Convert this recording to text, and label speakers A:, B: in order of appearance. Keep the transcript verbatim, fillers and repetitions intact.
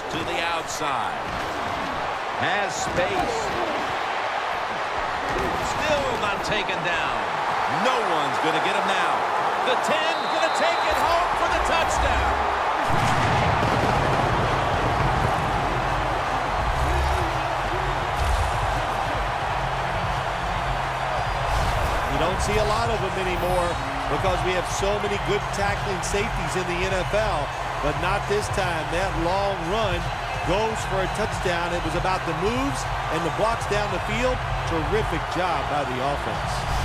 A: to the outside. Has space. Still not taken down. No one's going to get him now. The ten going to take it home for the touchdown.
B: You don't see a lot of them anymore because we have so many good tackling safeties in the N F L, but not this time. That long run goes for a touchdown. It was about the moves and the blocks down the field. Terrific job by the offense.